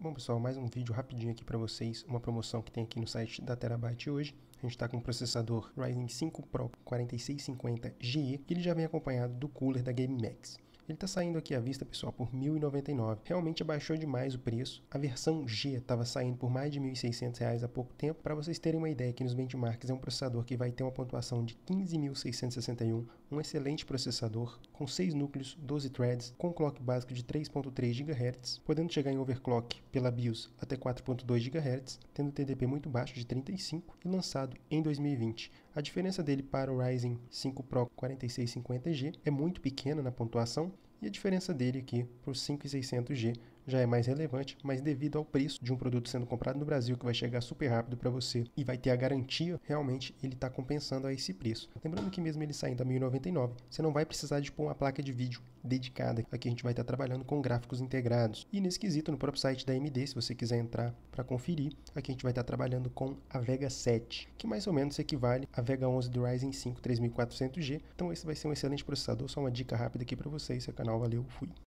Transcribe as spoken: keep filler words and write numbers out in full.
Bom pessoal, mais um vídeo rapidinho aqui para vocês, uma promoção que tem aqui no site da Terabyte hoje. A gente está com o processador Ryzen cinco Pro quarenta e seis cinquenta G E, que ele já vem acompanhado do cooler da GameMax. Ele está saindo aqui à vista, pessoal, por mil e noventa e nove reais. Realmente abaixou demais o preço. A versão G estava saindo por mais de mil e seiscentos reais há pouco tempo. Para vocês terem uma ideia, aqui nos benchmarks é um processador que vai ter uma pontuação de quinze mil seiscentos e sessenta e um, um excelente processador, com seis núcleos, doze threads, com clock básico de três ponto três gigahertz, podendo chegar em overclock pela BIOS até quatro ponto dois gigahertz, tendo T D P muito baixo de trinta e cinco e lançado em dois mil e vinte. A diferença dele para o Ryzen cinco Pro quarenta e seis cinquenta G é muito pequena na pontuação, e a diferença dele aqui para o cinco mil e seiscentos G já é mais relevante, mas devido ao preço de um produto sendo comprado no Brasil, que vai chegar super rápido para você e vai ter a garantia, realmente ele está compensando a esse preço. Lembrando que mesmo ele saindo a mil e noventa e nove reais, você não vai precisar de pôr uma placa de vídeo dedicada. Aqui a gente vai estar trabalhando com gráficos integrados. E nesse quesito, no próprio site da A M D, se você quiser entrar para conferir, aqui a gente vai estar trabalhando com a Vega sete, que mais ou menos equivale à Vega onze do Ryzen cinco três mil e quatrocentos G. Então esse vai ser um excelente processador. Só uma dica rápida aqui para vocês. Seu canal, valeu, fui!